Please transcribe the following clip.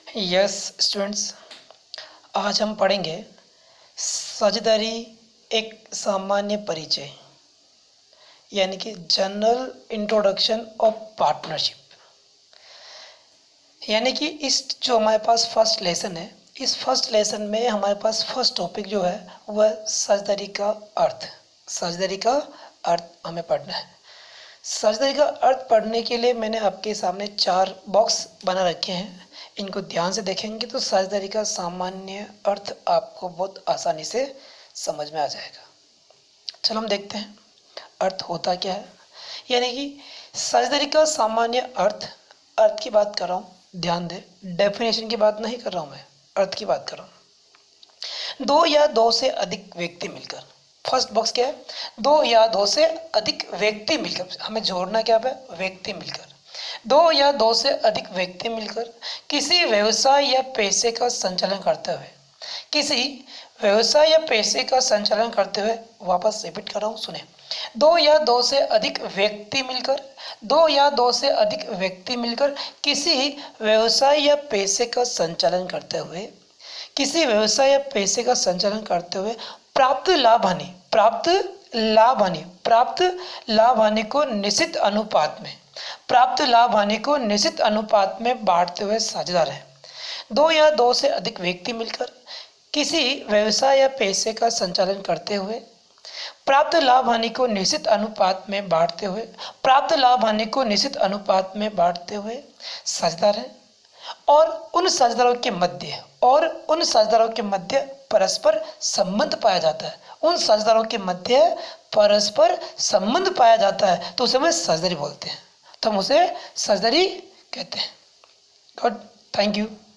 Yes students, आज हम पढ़ेंगे साझेदारी एक सामान्य परिचय यानी कि जनरल इंट्रोडक्शन ऑफ पार्टनरशिप। यानी कि इस जो हमारे पास फर्स्ट लेसन है, इस फर्स्ट लेसन में हमारे पास फर्स्ट टॉपिक जो है वह साझेदारी का अर्थ। साझेदारी का अर्थ हमें पढ़ना है। साझेदारी का अर्थ पढ़ने के लिए मैंने आपके सामने 4 बॉक्स बना रखे हैं। इनको ध्यान से देखेंगे तो साझेदारी का सामान्य अर्थ आपको बहुत आसानी से समझ में आ जाएगा। चलो हम देखते हैं अर्थ होता क्या है। यानी कि साझेदारी का सामान्य अर्थ की बात कर रहा हूँ, ध्यान दें, डेफिनेशन की बात नहीं कर रहा हूँ, मैं अर्थ की बात कर रहा हूँ। 2 या 2 से अधिक व्यक्ति मिलकर, फर्स्ट बॉक्स क्या है, 2 या 2 से अधिक व्यक्ति मिलकर, हमें जोड़ना क्या है, व्यक्ति मिलकर। 2 या 2 से अधिक व्यक्ति मिलकर किसी व्यवसाय या पैसे का संचालन करते हुए, किसी व्यवसाय या पैसे का संचालन करते हुए, वापस रिपीट कर रहा हूँ, सुने। 2 या 2 से अधिक व्यक्ति मिलकर, 2 या 2 से अधिक व्यक्ति मिलकर किसी व्यवसाय या पैसे का संचालन करते हुए, किसी व्यवसाय या पैसे का संचालन करते हुए प्राप्त लाभ हानि को निश्चित अनुपात में, प्राप्त लाभ हानि को निश्चित अनुपात में बांटते हुए साझेदार हैं। 2 या 2 से अधिक व्यक्ति मिलकर किसी व्यवसाय या पैसे का संचालन करते हुए प्राप्त लाभ हानि को निश्चित अनुपात में बांटते हुए, प्राप्त लाभ हानि को निश्चित अनुपात में बांटते हुए साझेदार हैं। और उन साझेदारों के मध्य परस्पर संबंध पाया जाता है। उन साझेदारों के मध्य परस्पर संबंध पाया जाता है तो उसे हम साझेदारी बोलते हैं, तो हम उसे साझेदारी कहते हैं। Good, thank you.